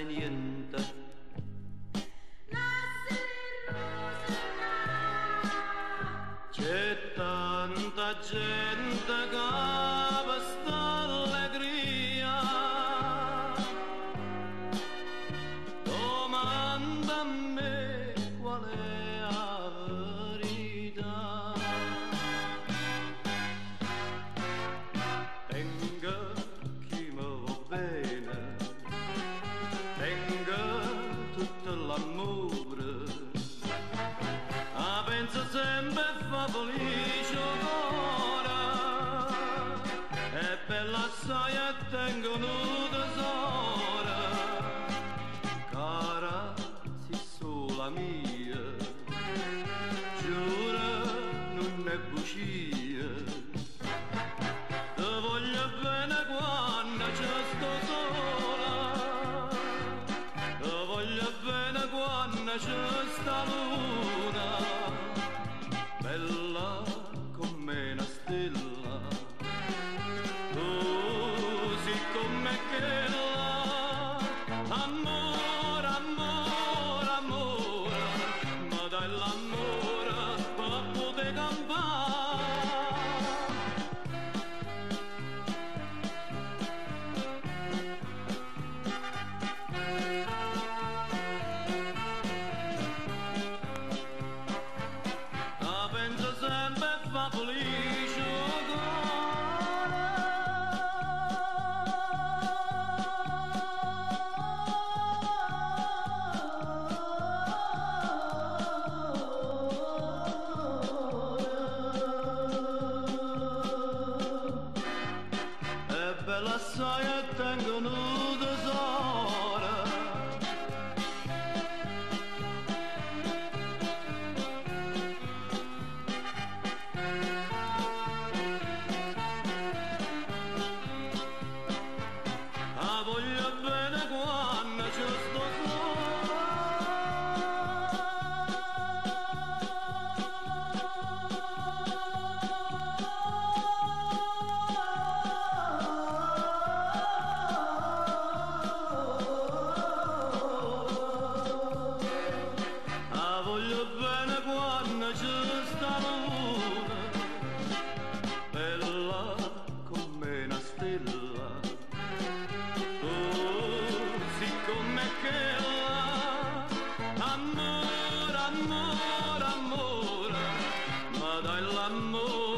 sai niente. C'è tanta gente che va sta allegria, domanda a me qual è la verità. Tengo chi mi va bene, tengo tutto l'amore, penso sempre fa felice ora, e bella assai e tengo un tesoro, cara sei sola mia, giuro non è bugia, ti voglio bene quando ci sto sola, ti voglio bene quando ci sta luna, bella come una stella, tu sei come quella, amore, amore, amore, ma dai l'amore per poter campare. Penso sempre fa felice e bella assai e tengo un tesoro. Voglio bene quando ci sto voglio bene quando ci sta luna, bella come una stella, come quella, amore, amore, amore, ma dai l'amore